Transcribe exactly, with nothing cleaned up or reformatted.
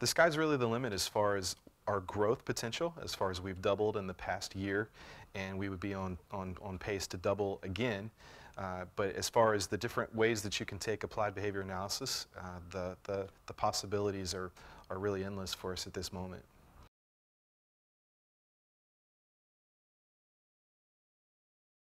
the sky's really the limit as far as our growth potential, as far as we've doubled in the past year, and we would be on, on, on pace to double again. Uh, but as far as the different ways that you can take applied behavior analysis, uh, the, the, the possibilities are, are really endless for us at this moment.